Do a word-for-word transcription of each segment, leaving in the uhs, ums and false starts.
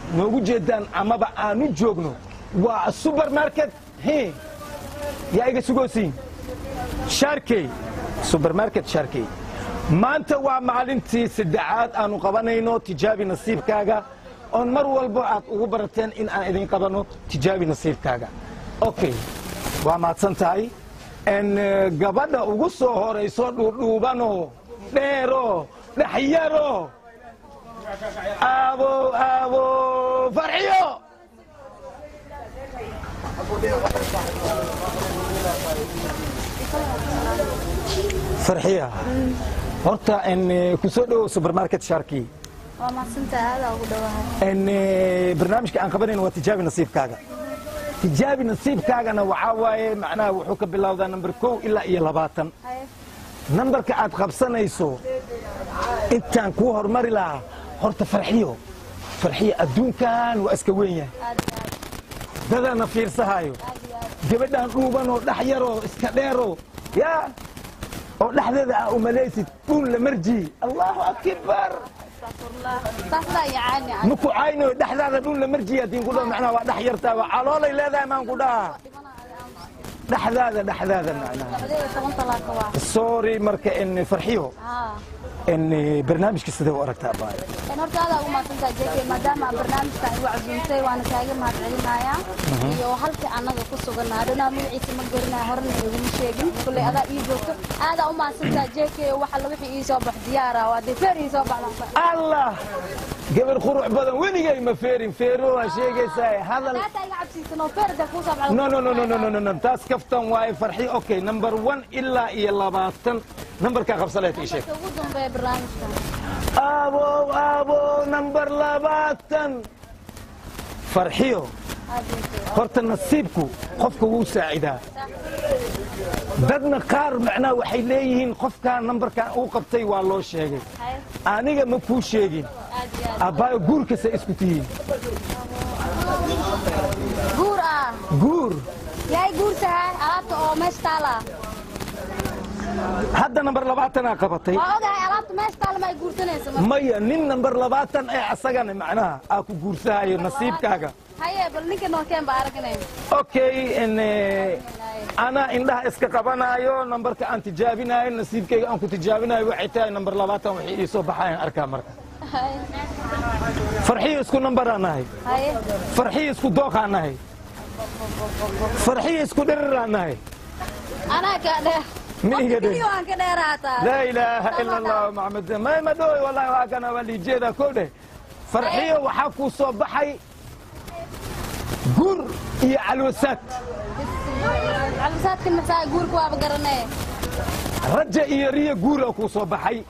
noogu jeedaan amaba aanu joogno waa supermarket he yaa iga sugoosiin sharkey supermarket sharkey maanta waa maalintii saddexaad aanu qabanayno tijaabi nasiibkaaga on mar walba aad ugu barateen in aan idin qabano tijaabi nasiibkaaga okay waa maadsan tahay en gabadha ugu soo horayso dhuudhuubano dheero dhaxyaro abo abo farxiyo farxiya horta en ku soo dhawo supermarket sharkey waa maasanta aad ugu dhawahay en barnaamijka aan qabanayno waa tijaabi nasiibkaaga tijaabi nasiibkaagana waxa waaye macnaha wuxuu ka bilowdaa number kow ilaa iyo labaatan numberka aad qabsanayso intaan kuu hormari lahaa horta farxiyo farxiyo adduunkan waa iska weyn yahay dadana fiirsahayo gabadhaan dhuubanoo dhax yaroo iska dheero yaa oo dhexdeeda aa u malaysid dhuun la marji allahu akbar maku cayno dhexdaada dhuun la marjiya diin ku dhaho macnaha waa dhex yartaa waa caloolay leedahay maan ku dhaha dhexdaada dhexdaada macnaha sorry marka in farxiyo in barnaamijka sidee u aragtaa baay in horta aad ugu maadsantaa jeekay maadaama barnaamijkan igu casuumtay waana kaaga mahadcelinayaa iyo halka anaga ku suganaa adana magaciisa ma garanaa horna iguma sheegin kulay adaa ii joogto aad u maadsantaa jeekay waxa la wixii ii soo bax diyaara waa de feer ii soo baxda allah gabar qurux badan weligay ma feerin feero waa sheegaysaa hadal aad iga cabsiisano feerda ku soo baxda no no no no no no taas kaftan waay farxi okay number one ilaa iyo labaatan numberka qabsaleed ii sheeg ugu dambeeya barnaamijkan abo abo number labaatan farxiyo horta nasiibku qofka wuu saacidaa dadna qaar macnaa waxay leeyihiin qofkaan numberkan uu qabtay waa loo sheegay aniga ma kuu sheegin abbaayo guurkasa isku tihiin guur ah guur yaay guurtahay alaabta oo meesha taala hadda number labaatanaa qabatay waa ogahay alaabta meesha taala ma ay guurtanayso maya nin number labaatan ee asagana macnaha aa ku guursahayo nasiibkaaga haye bal ninka noo keen baa aragnay okay in ana indhaha iska qabanayo numberka aan tijaabinayo nasiibkayga aan ku tijaabinayo waxay tahay number labaatan waxay ii soo baxayaan arkaa marka farxiyo isku number aan nahay haye farxiyo isku dooq aan nahay farxiyo isku dhirir aan nahay anaa ka dheer miiga dhe waan ka dheeraataa laa ilaaha ila allah maxamed ma ma dhooy wallahi waa kana waa liijeeda koo dheh farxiyo waxaa kuu soo baxay guur iyo calwasaad calwasaadkan maxaa guurka waaba garanee raja iyo riya guura kuu soo baxay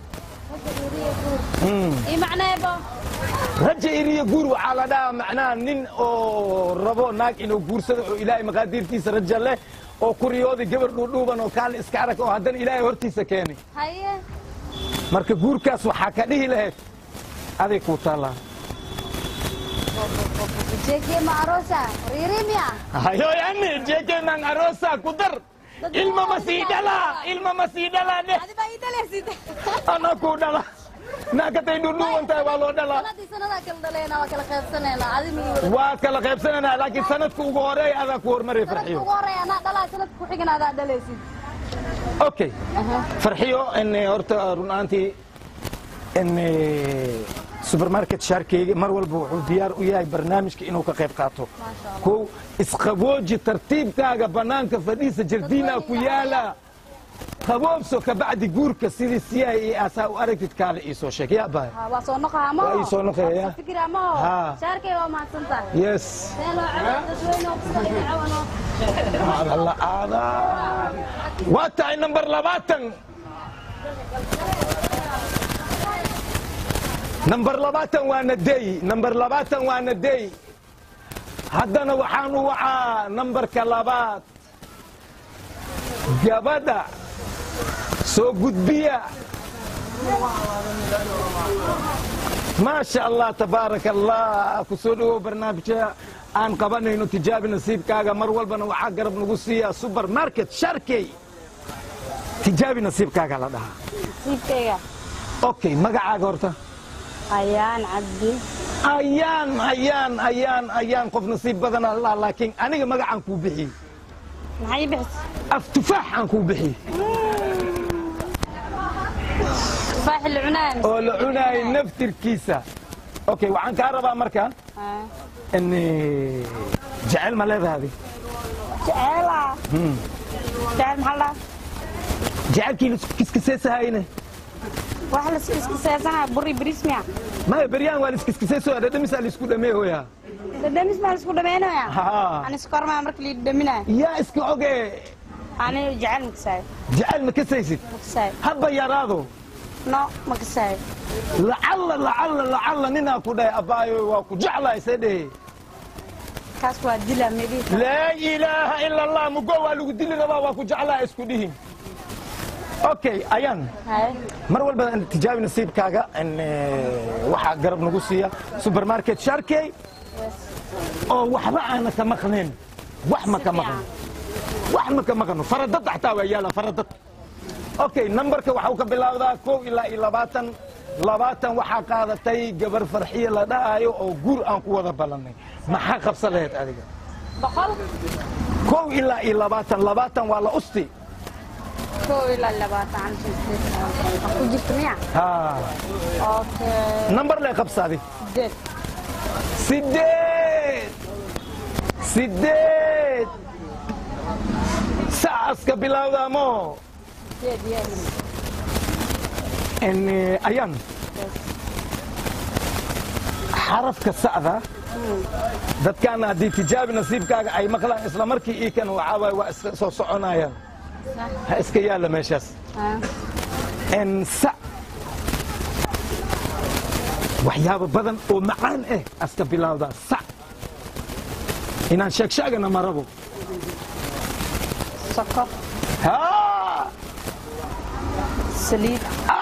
ii macneebo raja iyo riya guur waxaa la dhahaa macnaha nin oo rabo naag inuu guursado oo ilaahay maqaadiirtiisa raja leh oo kuriyooday gabar dhuudhuuban oo kaali iska arag oo haddana ilaahay hortiisa keenay haye marka guurkaas waxaa ka dhihi lahayd aday kuu taallaa jeekee ma arosa riirimiya hayo yani jeekee naan arosa ku dar ilma ma sii dhalaa ilma ma sii dhalaa dheh adi baa ii dhalaysid ana kuu dhala naakatay dhuudhuuban tahay waa loo dhalaa sanadii sanadaa kala dhaleena waa kala qaybsanaynaa adi mi waa kala qaybsanaynaa laakiin sanadka ugu horeeya adaa ku hormaraya farxiyo ugu horeeya anaa dhalaa sanadka ku xigana adaa dhalaysid okay farxiyo in horta run ahaantii in supermarket sharkeyga mar walba wuxuu diyaar u yahay barnaamijka inuu ka qayb qaato kow isqabooji tartiibkaaga bannaanka fadhiisa jardiina ku yaala qaboobso ka bacdi guurka sidii siyahay iyo aasaa u aragtid kaale ii soo sheeg yaa bahay waa soo noqoha ma waa ii soo noqoya fikir ama sharkey waa mahadsantahay yes alla aada waa tahay number labaatan number labaatan waa nadeey number labaatan waa nadeey haddana waxaan u wacaa numberka labaad gabadha soo gudbiya maasha allah tabaaraka allah ku soo dhawow barnaamijka aan qabanayno tijaabi nasiibkaaga mar walbana waxaa garab nagu siiya supermarket sharkey tijaabi nasiibkaaga la dhahaa nasiibkayga okay magacaaga horta ayaan cabdi ayaan ayaan ayaan ayaan qof nasiib badan allah laakiin aniga magacaan kuu bixiyey maxay bixis af tufaax aan kuu bixiyey tufaax la cunaay oo la cunaay naftirkiisa okay waxaan kaa rabaa marka in jacayl ma leedahay jacayla jacayl maxaa la jacaylkii kiskiseesahayne wax la iskiseesana buri brismia ma beriyaan waa iskiskiseeso dhadhamis la isku dhameeyoya dhadhamis ma la isku dhameeyoya ha ani skorma markii la dhaminay yaa iska oge ani jacayl makasay jacayl ma kasaysid makasay haba yaraado no makasay lacalla lacalla lacalla ninaa ku dhahay abaayo waa ku jeclahay sadhe kaas waa dila meedi laa ilaaha ila allah mugo waa lagu dili rabaa waa ku jeclahay isku dhihin okay ayaan mar walba tijaabi nasiibkaaga in waxa garab nagu siiya supermarket sharkey oo waxba aan ka maqneen wax ma ka maqno wax ma ka maqno faradad xataa waa yaala faradad okay numberka waxa uu ka bilowdaa kow ilaa iyo labaatan labaatan waxaa qaadatay gabar farxiye la dhahayo oo guur aan ku wada ballanay maxaa qabsan lahayd adiga boqol kow ilaa iyo labaatan labaatan waa la usti kow ilaa labaatan ku jirta miya ha okay number le qabsaadi sideed sideed sideed saas ka bilowdaa mo sideed yes in ayaan xarafka sa'da dadkaana haddii tijaabi nasiibkaaga ay maqlaan isla markii ii kan waxaa waay waa iska soo soconayaan ha iska yaalla meeshaas in sa waxyaabo badan oo macaan eh aska bilowdaa sa inaan sheegsheegana ma rabo sokor ha saliid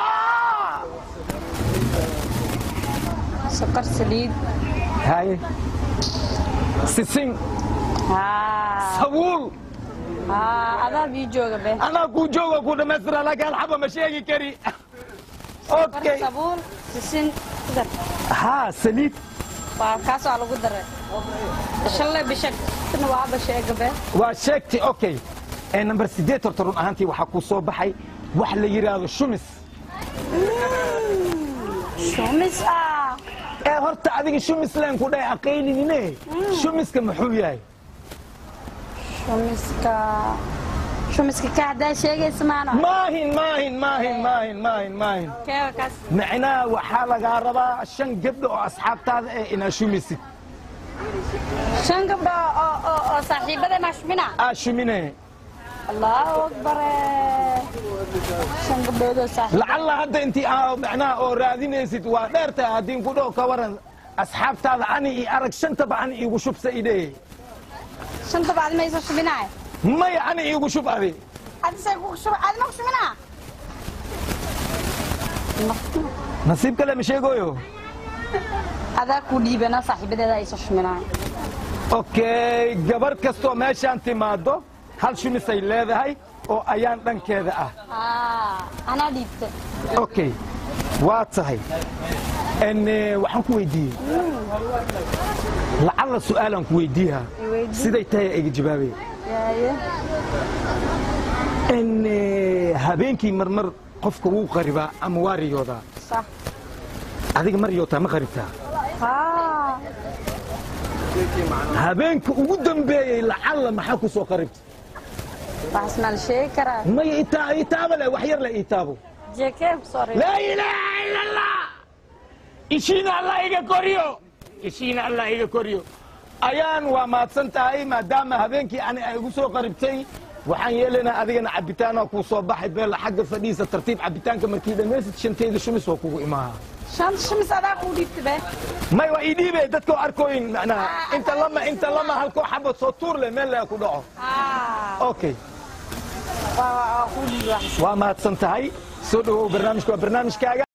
sokor saliid haye sisin sabuul adaa bii jooga be anaa kuu jooga ku dhamaystira laakiin hal xaba ma sheegi kari okay sabuul sisin kudar haa saliid waa kaas waa lagu daray shalle bishag tan waa basheega be waa sheegti okay ee number sideed horta run ahaantii waxaa kuu soo baxay wax la yidhaahdo shumis shumis ah ee horta adiga shumis leen ku dhahay aqaynine shumiska muxuu yahay shumiska shumiska ka hadaa sheegaysa maana maahin maahin maahin maahin maahin maahin keega kaas macnaha waxaa lagaa rabaa shan gabdho oo asxaabtaada eh inaad shumisid shan gabdho oo oo oo saaxiibada ma shumina aa shumine allahu akbar shan gabdhood oo saaxiib lacalla hadda intii aa macnaha oo raadinaysid waa dheertahay haddii ku dhow ka waran asxaabtaada ani ii arag shantaba ani iigu shubsa idhe shanta baad ma isoo shubinaay maya ani iigu shub adi adi say ku shub adi ma ku shubinaa nasiib kale ma sheegoyo adaa ku dhiibana saaxiibadeeda ay soo shubinaa okay gabar kastoo meeshaan timaado hal shumisay leedahay oo ayaan dhankeeda ah anaa dhiibta okay waa tahay n waxaan ku weydiiyey lacalla su'aalaan ku weydiiyaa siday tahay iga jawaabaya n habeenkii marmar qofka wuu qaribaa ama waa riyoodaa sax adiga ma riyootaa ma qaribtaa habeenka ugu dambeeyey lacalla maxaa ku soo qaribta waxaas maan sheegi karaa maya itaaba le wax yar le itaabo jeekee ku soo laa ilaaha ila allah ishiina allah iga koriyo ishiina allah iga koriyo ayaan waa mahadsan tahay maadaama habeenkii ani ay igu soo qaribtay waxaan yeelaynaa adigana cabitaanaa kuu soo baxay beela xagga fadhiisa tartiib cabitaanka markii dhammaysid shanteeda shumis waa kugu imaaha shan shumis adaa kuu dhiibta be may waa ii dhiibe dadkoo arkooyin macnaha inta lama inta lama halkoo xabad soo tuur leh meel le ku dhaco okay waa kuu dhiiba waa mahadsan tahay soo dhawow barnaamijka waa barnaamijkaaga